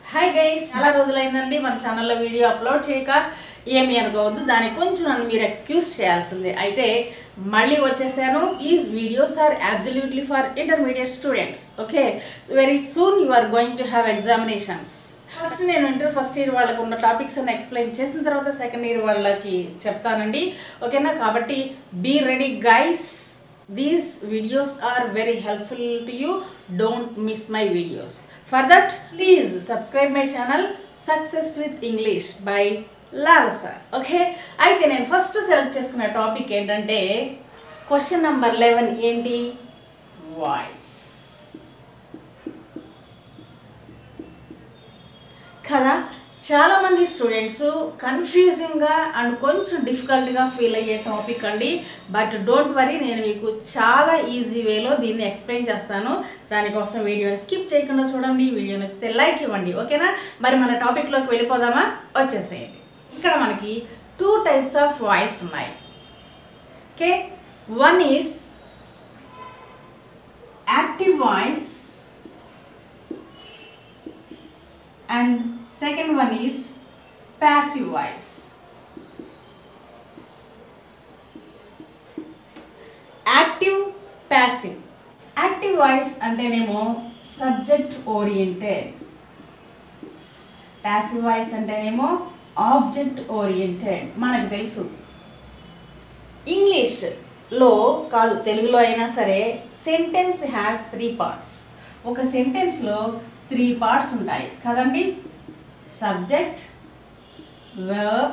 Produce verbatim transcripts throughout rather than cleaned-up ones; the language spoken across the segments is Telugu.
హాయ్ గైస్, చాలా రోజులైందండి మన ఛానల్లో వీడియో అప్లోడ్ చేయక. ఏమి అనుకోవద్దు, దానికి కొంచెం నన్ను మీరు ఎక్స్క్యూజ్ చేయాల్సిందే. అయితే మళ్ళీ వచ్చేసాను. Is videos are absolutely for intermediate students. Okay, very soon you are going to have examinations. First నేను ఇంటర్ ఫస్ట్ ఇయర్ వాళ్ళకు ఉన్న టాపిక్స్ అన్ని ఎక్స్ప్లెయిన్ చేసిన తర్వాత సెకండ్ ఇయర్ వాళ్ళకి చెప్తానండి. ఓకేనా? కాబట్టి be ready guys. These videos are very helpful to you. Don't miss my videos. For that, please subscribe my channel Success with English by Larsa. Okay? అయితే నేను ఫస్ట్ సెలెక్ట్ చేసుకున్న టాపిక్ ఏంటంటే క్వశ్చన్ నెంబర్ లెవెన్. ఏంటి? వాయిస్ కదా. చాలామంది స్టూడెంట్స్ కన్ఫ్యూజింగ్గా అండ్ కొంచెం డిఫికల్ట్గా ఫీల్ అయ్యే టాపిక్ అండి. బట్ డోంట్ వరీ, నేను మీకు చాలా ఈజీ వేలో దీన్ని ఎక్స్ప్లెయిన్ చేస్తాను. దానికోసం వీడియోని స్కిప్ చేయకుండా చూడండి. వీడియో నచ్చితే లైక్ ఇవ్వండి. ఓకేనా? మరి మన టాపిక్లోకి వెళ్ళిపోదామా? వచ్చేసేయండి. ఇక్కడ మనకి టూ టైప్స్ ఆఫ్ వాయిస్ ఉన్నాయి. Okay, one is active voice and second one is passive voice. Active, passive. Active voice అంటేనేమో subject oriented, passive voice అంటేనేమో object oriented. మనకు తెలుసు ఇంగ్లీష్లో కాదు, తెలుగులో అయినా సరే సెంటెన్స్ హ్యాస్ త్రీ పార్ట్స్. ఒక సెంటెన్స్లో త్రీ పార్ట్స్ ఉంటాయి కదండి. Subject, verb,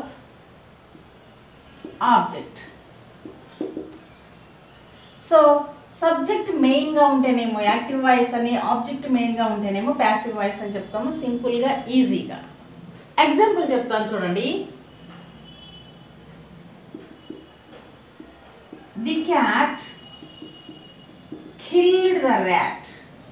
object. So subject మెయిన్గా ఉంటేనేమో యాక్టివ్ వాయిస్ అని, ఆబ్జెక్ట్ మెయిన్గా ఉంటేనేమో ప్యాసివ్ వాయిస్ అని చెప్తాము. సింపుల్గా, ఈజీగా. ఎగ్జాంపుల్ చెప్తాను చూడండి. The cat killed the rat.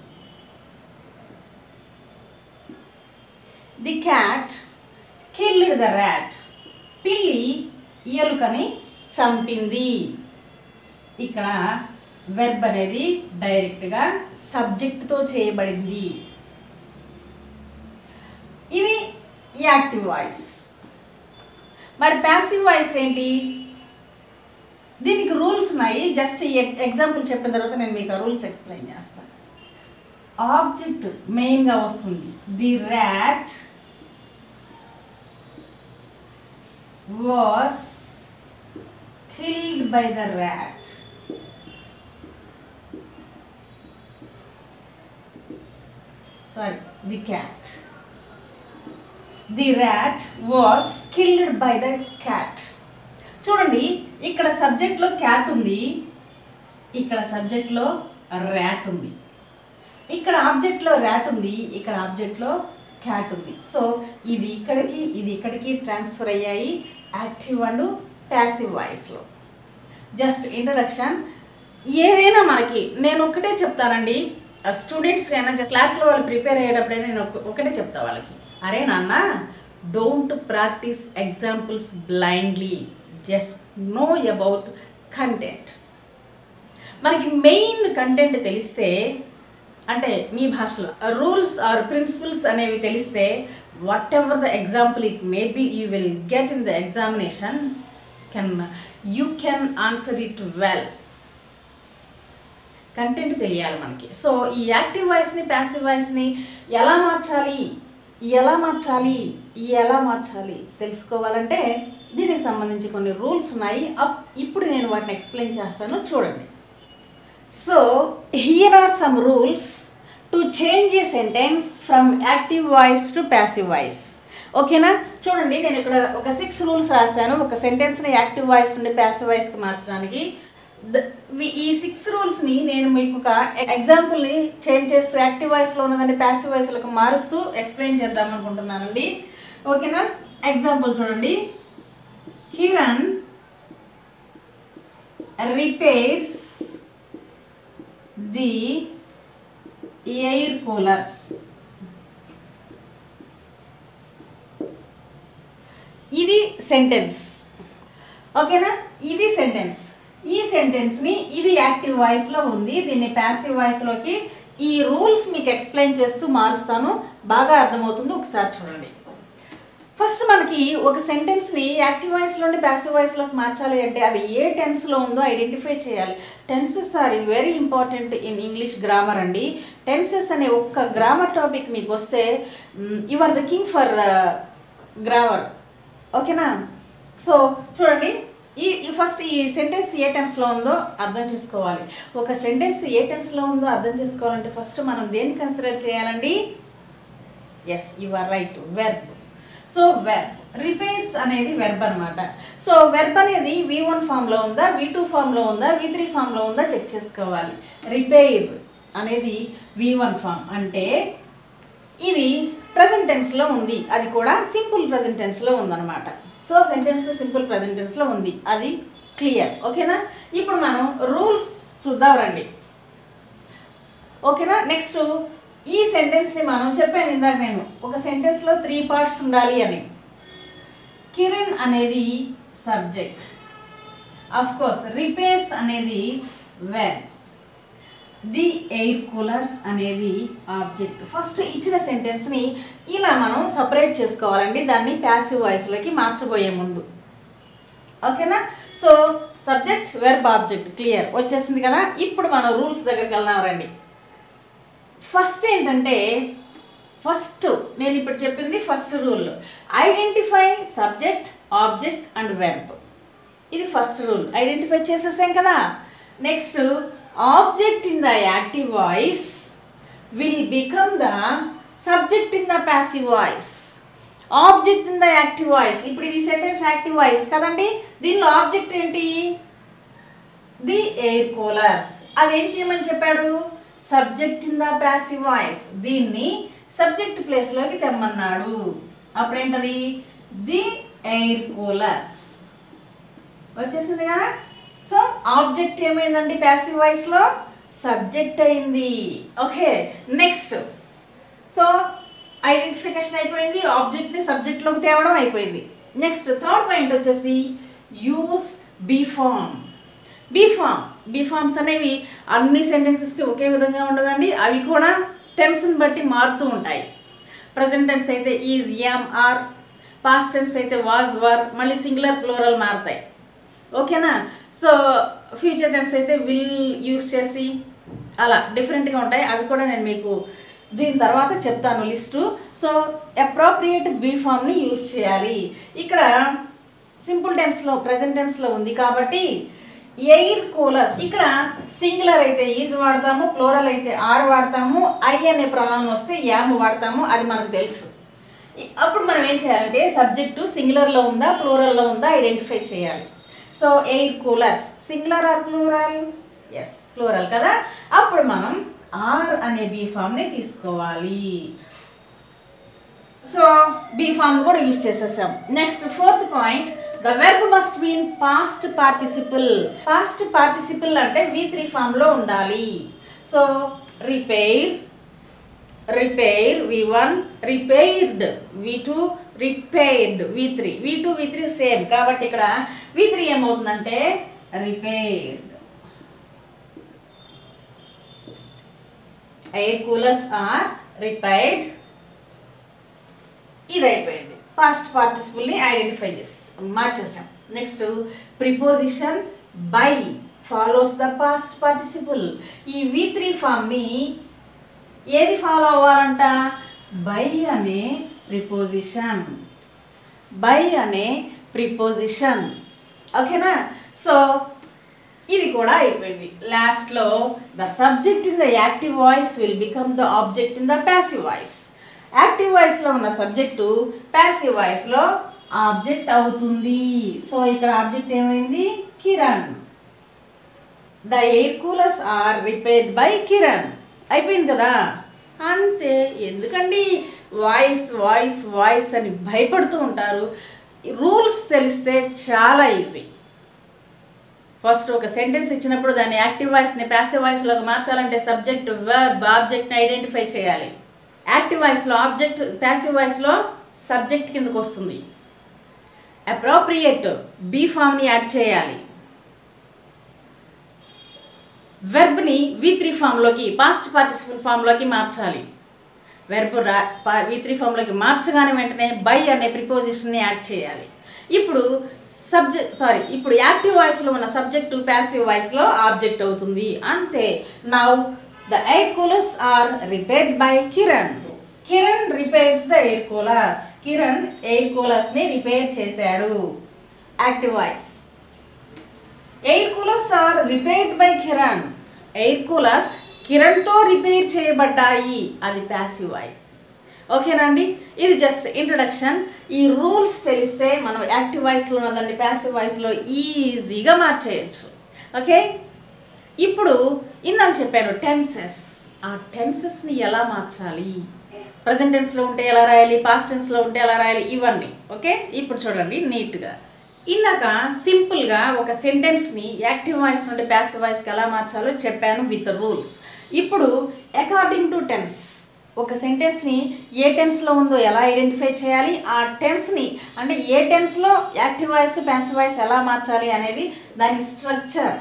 The cat killed the rat. పిల్లి ఎలుకని చంపింది. ఇక్కడ వెర్బ్ అనేది డైరెక్ట్గా సబ్జెక్ట్తో చేయబడింది. ఇది యాక్టివ్ వాయిస్. మరి ప్యాసివ్ వాయిస్ ఏంటి? దీనికి రూల్స్ ఉన్నాయి. జస్ట్ ఎగ్జాంపుల్ చెప్పిన తర్వాత నేను మీకు ఆ రూల్స్ ఎక్స్ప్లెయిన్ చేస్తాను. ఆబ్జెక్ట్ మెయిన్గా వస్తుంది. The rat was killed by the rat. Sorry, the cat. The rat was killed by the cat. చూడండి, ఇక్కడ సబ్జెక్ట్లో క్యాట్ ఉంది, ఇక్కడ సబ్జెక్ట్లో ర్యాట్ ఉంది. ఇక్కడ ఆబ్జెక్ట్లో ర్యాట్ ఉంది, ఇక్కడ ఆబ్జెక్ట్లో క్యాట్ ఉంది. సో ఇది ఇక్కడికి, ఇది ఇక్కడికి ట్రాన్స్ఫర్ అయ్యాయి యాక్టివ్ అండ్ ప్యాసివ్ వాయిస్లో. Just introduction. ఏదైనా మనకి నేను ఒక్కటే చెప్తానండి స్టూడెంట్స్కి అయినా, జస్ట్ క్లాస్లో వాళ్ళు ప్రిపేర్ అయ్యేటప్పుడైనా నేను ఒకటే చెప్తా వాళ్ళకి, అరే నాన్న, don't practice examples blindly, just know about content. మనకి మెయిన్ కంటెంట్ తెలిస్తే, అంటే మీ భాషలో రూల్స్ ఆర్ ప్రిన్సిపల్స్ అనేవి తెలిస్తే, whatever the example it may be, you will get in the examination, can you can answer it well. Content తెలియాలి మనకి. సో ఈ యాక్టివ్ వాయిస్ని, ప్యాసివ్ వాయిస్ని ఎలా మార్చాలి, ఎలా మార్చాలి ఎలా మార్చాలి తెలుసుకోవాలంటే దీనికి సంబంధించి కొన్ని రూల్స్ ఉన్నాయి. అప్ ఇప్పుడు నేను వాటిని ఎక్స్ప్లెయిన్ చేస్తాను, చూడండి. So here are some rules to change a sentence from active voice to passive voice. ఓకేనా? చూడండి, నేను ఇక్కడ ఒక సిక్స్ రూల్స్ రాశాను ఒక సెంటెన్స్ని యాక్టివ్ వాయిస్ నుండి ప్యాసివ్ వాయిస్కి మార్చడానికి. ఈ సిక్స్ రూల్స్ని నేను మీకు ఒక ఎగ్జాంపుల్ని చేంజ్ చేస్తూ యాక్టివ్ వాయిస్లో ఉన్నదాన్ని ప్యాసివ్ వాయిస్లకు మారుస్తూ ఎక్స్ప్లెయిన్ చేద్దాం అనుకుంటున్నానండి. ఓకేనా? ఎగ్జాంపుల్ చూడండి. Kiran repairs the air coolers. ఇది సెంటెన్స్. ఓకేనా? ఇది సెంటెన్స్. ఈ సెంటెన్స్ని ఇది యాక్టివ్ వాయిస్లో ఉంది, దీన్ని ప్యాసివ్ వాయిస్లోకి ఈ రూల్స్ మీకు ఎక్స్ప్లెయిన్ చేస్తూ మారుస్తాను, బాగా అర్థమవుతుంది. ఒకసారి చూడండి. ఫస్ట్ మనకి ఒక సెంటెన్స్ని యాక్టివ్ వాయిస్ నుండి ప్యాసివ్ వాయిస్లోకి మార్చాలి అంటే అది ఏ టెన్స్లో ఉందో ఐడెంటిఫై చేయాలి. Tenses are very important in English grammar అండి. టెన్సెస్ అనే ఒక్క గ్రామర్ టాపిక్ మీకు వస్తే you are the king for grammar. ఓకేనా? సో చూడండి, ఈ ఫస్ట్ ఈ సెంటెన్స్ ఏ టెన్స్లో ఉందో అర్థం చేసుకోవాలి. ఒక సెంటెన్స్ ఏ టెన్స్లో ఉందో అర్థం చేసుకోవాలంటే ఫస్ట్ మనం దేన్ని కన్సిడర్ చేయాలండి? Yes, you are right, verb. So verb, repairs అనేది వెర్బ్ అనమాట. సో వెర్బ్ అనేది వి వన్ ఫామ్లో ఉందా, వి టూ ఫామ్లో ఉందా, వి త్రీ ఫామ్లో ఉందా చెక్ చేసుకోవాలి. రిపేర్ అనేది వి వన్ ఫామ్ అంటే ఇది ప్రజెంట్ టెన్స్లో ఉంది, అది కూడా సింపుల్ ప్రజెంట్ టెన్స్లో ఉందన్నమాట. సో సెంటెన్స్ సింపుల్ ప్రజెంట్ టెన్స్లో ఉంది, అది క్లియర్. ఓకేనా? ఇప్పుడు మనం రూల్స్ చూద్దాం రండి. ఓకేనా? నెక్స్ట్ ఈ సెంటెన్స్ని మనం చెప్పాను ఇందాక నేను, ఒక సెంటెన్స్లో త్రీ పార్ట్స్ ఉండాలి అని. కిరణ్ అనేది సబ్జెక్ట్, ఆఫ్ కోర్స్ రిపేర్స్ అనేది వెర్బ్, ది ఎయిర్ కూలర్స్ అనేది ఆబ్జెక్ట్. ఫస్ట్ ఇచ్చిన సెంటెన్స్ని ఇలా మనం సపరేట్ చేసుకోవాలండి, దాన్ని ప్యాసివ్ వాయిస్లోకి మార్చబోయే ముందు. ఓకేనా? So subject, verb, object clear వచ్చేసింది కదా. ఇప్పుడు మనం రూల్స్ దగ్గరికి వెళ్దాం రండి. ఫస్ట్ ఏంటంటే, ఫస్ట్ నేను ఇప్పుడు చెప్పింది first rule, identify subject, object and verb. ఇది ఫస్ట్ రూల్, ఐడెంటిఫై చేసేసాం కదా. Next, object in the active voice will become the subject in the passive voice. Object in the active voice, ఇప్పుడు ఇది సెంటెన్స్ యాక్టివ్ వాయిస్ కదండి, దీనిలో ఆబ్జెక్ట్ ఏంటి? The air coolers. అదేం చేయమని చెప్పాడు? Subject in the passive voice, దీన్ని సబ్జెక్ట్ ప్లేస్లోకి తెమ్మన్నాడు. అప్పుడేంటది? ది ఎయిర్ కూలర్స్ వచ్చేసింది కదా. సో ఆబ్జెక్ట్ ఏమైందండి ప్యాసివ్ వాయిస్లో? సబ్జెక్ట్ అయింది. ఓకే, నెక్స్ట్, సో ఐడెంటిఫికేషన్ అయిపోయింది, ఆబ్జెక్ట్ని సబ్జెక్ట్లోకి తేవడం అయిపోయింది. నెక్స్ట్ థర్డ్ పాయింట్ వచ్చేసి use be form. Be form be forms అనేవి అన్ని సెంటెన్సెస్కి ఒకే విధంగా ఉండవండి, అవి కూడా టెన్స్ని బట్టి మారుతూ ఉంటాయి. ప్రజెంట్ టెన్స్ అయితే is, am, are, past tense అయితే వాజ్, వర్, మళ్ళీ సింగులర్, ప్లూరల్ మారుతాయి. ఓకేనా? సో ఫ్యూచర్ టెన్స్ అయితే విల్ యూస్ చేసి అలా డిఫరెంట్గా ఉంటాయి, అవి కూడా నేను మీకు దీని తర్వాత చెప్తాను లిస్టు. సో అప్రోప్రియేట్ బీ ఫామ్ని యూస్ చేయాలి. ఇక్కడ సింపుల్ టెన్స్లో ప్రజెంట్ టెన్స్లో ఉంది కాబట్టి ఎయిర్ కూలర్స్, ఇక్కడ సింగులర్ అయితే ఈజ్ వాడతాము, ప్లూరల్ అయితే ఆర్ వాడతాము, ఐ అనే ప్రొనౌన్ వస్తే యామ్ వాడతాము, అది మనకు తెలుసు. అప్పుడు మనం ఏం చేయాలంటే సబ్జెక్టు సింగులర్లో ఉందా ప్లూరల్లో ఉందా ఐడెంటిఫై చేయాలి. So air coolers singular or plural? Yes, plural కదా. అప్పుడు మనం ఆర్ అనే బీ ఫామ్ని తీసుకోవాలి. సో బీ ఫామ్ కూడా యూజ్ చేసేసాం. Next fourth point, the verb must be in past participle. Past participle అంటే వి త్రీ ఫామ్లో ఉండాలి. So repair, repair V one, repaired V two, repaired V three. V two V three same కాబట్టి ఇక్కడ వి త్రీ ఏమవుతుందంటే repaired. Air coolers are repaired. ఇది అయిపోయింది, పాస్ట్ పార్టిసిపుల్ని ఐడెంటిఫై చేసి మార్చేసాం. Next preposition by follows the past participle. ఈ వి త్రీ ఫామ్ని ఏది ఫాలో అవ్వాలంట? బై అనే ప్రిపోజిషన్, బై అనే ప్రిపోజిషన్. ఓకేనా? సో ఇది కూడా అయిపోయింది. లాస్ట్లో the subject in the active voice will become the object in the passive voice. Active వాయిస్లో ఉన్న సబ్జెక్టు ప్యాసివ్ వాయిస్లో ఆబ్జెక్ట్ అవుతుంది. సో ఇక్కడ ఆబ్జెక్ట్ ఏమైంది? Kiran. The air coolers are repaired by Kiran. అయిపోయింది కదా, అంతే. ఎందుకండి వాయిస్ వాయిస్ వాయిస్ అని భయపడుతూ ఉంటారు? రూల్స్ తెలిస్తే చాలా ఈజీ. ఫస్ట్ ఒక సెంటెన్స్ ఇచ్చినప్పుడు దాన్ని యాక్టివ్ వాయిస్ని ప్యాసివ్ వాయిస్లోకి మార్చాలంటే సబ్జెక్ట్, వర్బ్, ఆబ్జెక్ట్ని ఐడెంటిఫై చేయాలి. యాక్టివ్ వాయిస్లో ఆబ్జెక్ట్, ప్యాసివ్ వాయిస్లో సబ్జెక్ట్ కిందకు వస్తుంది. అప్రోప్రియేట్ బీ ఫామ్ని యాడ్ చేయాలి. వెర్బ్ని వి త్రీ ఫామ్లోకి పాస్ట్ పార్టిసిపల్ ఫామ్లోకి మార్చాలి. వెర్బ్ రా వి త్రీ ఫామ్లోకి మార్చగానే వెంటనే బై అనే ప్రిపోజిషన్ని యాడ్ చేయాలి. ఇప్పుడు సబ్జెక్ట్ సారీ ఇప్పుడు యాక్టివ్ వాయిస్లో ఉన్న సబ్జెక్టు ప్యాసివ్ వాయిస్లో ఆబ్జెక్ట్ అవుతుంది అంతే. Now the air coolers are repaired by Kiran. Kiran repairs the air coolers. Kiran air కూలర్స్ని రిపేర్ చేశాడు. Active voice. Air coolers are repaired by Kiran. Air coolers కిరణ్తో రిపేర్ చేయబడ్డాయి. అది ప్యాసివ్ వాయిస్. ఓకేనా అండి? ఇది జస్ట్ ఇంట్రడక్షన్. ఈ రూల్స్ తెలిస్తే మనం యాక్టివ్ వాయిస్లో ఉన్నదాన్ని ప్యాసివ్ వాయిస్లో ఈజీగా మార్చేయచ్చు. ఓకే, ఇప్పుడు ఇందాక చెప్పాను టెన్సెస్. ఆ టెన్సెస్ని ఎలా మార్చాలి, ప్రజెంట్ టెన్స్లో ఉంటే ఎలా రాయాలి, పాస్ట్ టెన్స్లో ఉంటే ఎలా రాయాలి, ఇవన్నీ. ఓకే, ఇప్పుడు చూడండి నీట్గా. ఇందాక సింపుల్గా ఒక సెంటెన్స్ని యాక్టివ్ వాయిస్ నుండి ప్యాసివ్ వాయిస్కి ఎలా మార్చాలో చెప్పాను విత్ రూల్స్. ఇప్పుడు అకార్డింగ్ టు టెన్స్ ఒక సెంటెన్స్ని ఏ టెన్స్లో ఉందో ఎలా ఐడెంటిఫై చేయాలి, ఆ టెన్స్ని అంటే ఏ టెన్స్లో యాక్టివ్ వాయిస్ ప్యాసివ్ వాయిస్ ఎలా మార్చాలి అనేది దాని structure.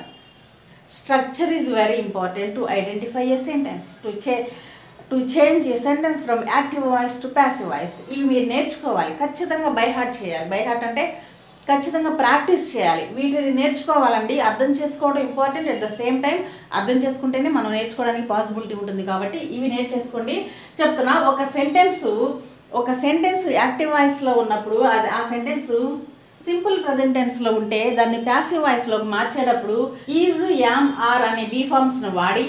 Structure is very important to identify a sentence, to చే to change a sentence from active voice to passive voice. ఇవి మీరు నేర్చుకోవాలి, ఖచ్చితంగా బై హార్ట్ చేయాలి. బై హార్ట్ అంటే ఖచ్చితంగా ప్రాక్టీస్ చేయాలి. వీటిని నేర్చుకోవాలండి. అర్థం చేసుకోవడం important. At the same time అర్థం చేసుకుంటేనే మనం నేర్చుకోవడానికి పాసిబిలిటీ ఉంటుంది. కాబట్టి ఇవి నేర్చేసుకోండి. చెప్తున్నా, ఒక సెంటెన్స్ ఒక సెంటెన్స్ యాక్టివ్ వాయిస్లో ఉన్నప్పుడు అది ఆ సెంటెన్స్ సింపుల్ ప్రజెంట్ టెన్స్లో ఉంటే దాన్ని ప్యాసివ్ వాయిస్లోకి మార్చేటప్పుడు ఈజ్, యామ్, ఆర్ అనే బీ ఫార్మ్స్ను వాడి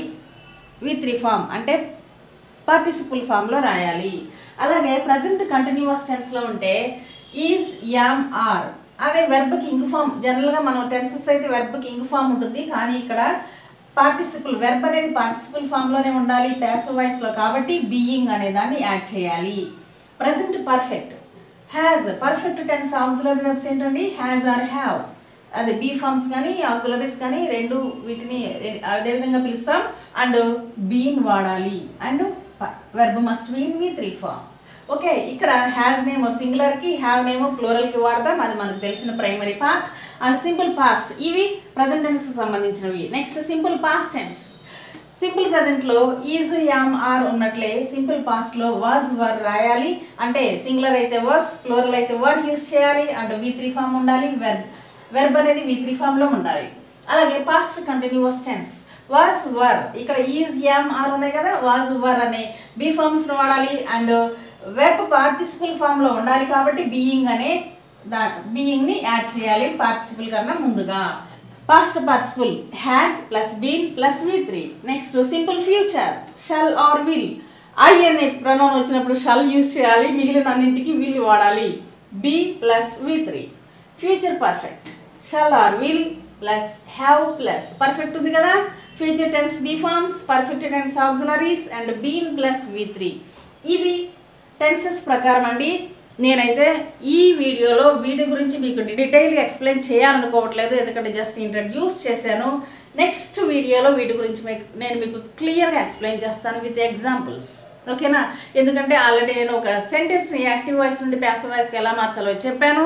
వి త్రీ ఫామ్ అంటే పార్టిసిపుల్ ఫామ్లో రాయాలి. అలాగే ప్రజెంట్ కంటిన్యూస్ టెన్స్లో ఉంటే ఈజ్, యామ్, ఆర్ అదే వెర్బ్కి ఇంగ్ ఫామ్. జనరల్గా మనం టెన్సెస్ అయితే వెర్బ్కి ఇంగ్ ఫామ్ ఉంటుంది, కానీ ఇక్కడ పార్టిసిపుల్ వెర్బ్ అనేది పార్టిసిపుల్ ఫామ్లోనే ఉండాలి ప్యాసివ్ వాయిస్లో. కాబట్టి బీయింగ్ అనే దాన్ని యాడ్ చేయాలి. Present perfect has. Perfect tense auxiliary verbs ఏంటండి? Has or have. అదే బీ ఫార్మ్స్ కానీ ఆక్సిలరీస్ కానీ రెండు వీటిని అదేవిధంగా పిలుస్తాం. అండ్ బీన్ వాడాలి. And verb must be in V three form. Okay, ఇక్కడ హ్యాజ్ నేమో సింగులర్కి, హ్యావ్ నేమో ప్లూరల్కి వాడతాం. అది మనకు తెలిసిన primary part. And simple past ఇవి ప్రజెంట్ టెన్స్ సంబంధించినవి. Next simple past tense. Simple ప్రజెంట్లో ఈజ్, యామ్, ఆర్ ఉన్నట్లే సింపుల్ పాస్ట్లో వాజ్, వర్ రాయాలి. అంటే సింగులర్ అయితే వాజ్, ప్లూరల్ అయితే వర్ యూస్ చేయాలి. అండ్ వి త్రీ ఫామ్ ఉండాలి. వెర్బ్ వెర్బ్ అనేది వి త్రీ ఫామ్లో ఉండాలి. అలాగే past continuous tense was, were. ఇక్కడ ఈజ్, యామ్, ఆర్ ఉన్నాయి కదా, వాజ్, వర్ అనే బీ ఫార్మ్స్ను వాడాలి. అండ్ వెర్బ్ పార్టిసిపుల్ ఫామ్లో ఉండాలి. కాబట్టి బీయింగ్ అనే దా బీయింగ్ని యాడ్ చేయాలి పార్టిసిపుల్ కన్నా ముందుగా. Past participle had plus been plus V three. Next simple future shall or will. I అనే ప్రొనౌన్ వచ్చినప్పుడు షల్ యూస్ చేయాలి. మిగిలిన అన్నింటికి విల్ వాడాలి. Be plus V three. Future perfect shall or will plus have plus perfect ఉంది కదా. Future tense be forms, perfect tense auxiliaries and been plus V three. ఇది టెన్సెస్ ప్రకారం అండి. నేనైతే ఈ వీడియోలో వీటి గురించి మీకు డీటెయిల్గా ఎక్స్ప్లెయిన్ చేయాలనుకోవట్లేదు, ఎందుకంటే జస్ట్ ఇంట్రడ్యూస్ చేశాను. నెక్స్ట్ వీడియోలో వీటి గురించి మీకు నేను మీకు క్లియర్గా ఎక్స్ప్లెయిన్ చేస్తాను విత్ ఎగ్జాంపుల్స్. ఓకేనా? ఎందుకంటే ఆల్రెడీ నేను ఒక సెంటెన్స్ని యాక్టివ్ వాయిస్ నుండి ప్యాసివ్ వాయిస్కి ఎలా మార్చాలో చెప్పాను.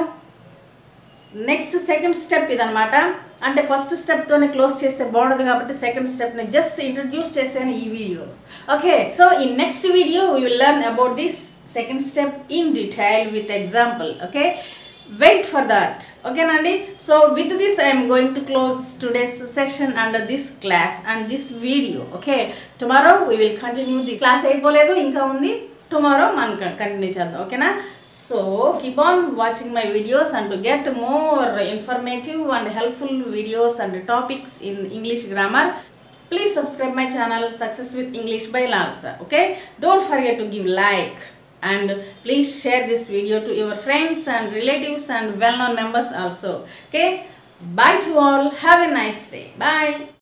నెక్స్ట్ సెకండ్ స్టెప్ ఇదనమాట. అంటే ఫస్ట్ స్టెప్తోనే క్లోజ్ చేస్తే బాగుండదు కాబట్టి సెకండ్ స్టెప్ని జస్ట్ ఇంట్రడ్యూస్ చేశాను ఈ video. Okay, so in next video we will learn about this second step in detail with example. Okay, wait for that. ఓకేనండి? So with this I'm going to close today's session and this class and this video. Okay, tomorrow we will continue. The class అయిపోలేదు, ఇంకా ఉంది. tomorrow మనం కంటిన్యూ చేద్దాం. ఓకేనా? So keep on watching my videos and to get more informative and helpful videos and topics in English grammar, please subscribe my channel Success with English by Lalsa. Okay, don't forget to give like and please share this video to your friends and relatives and well-known members also. Okay, bye to all, have a nice day, bye.